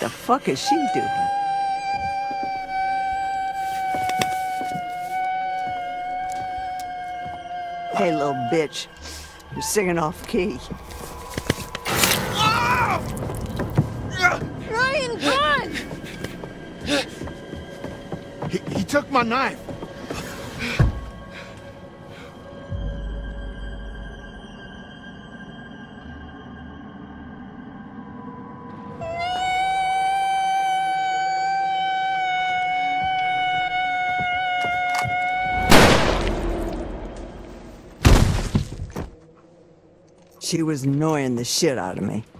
the fuck is she doing? Hey, little bitch. You're singing off key. Ryan, run! He took my knife. She was annoying the shit out of me.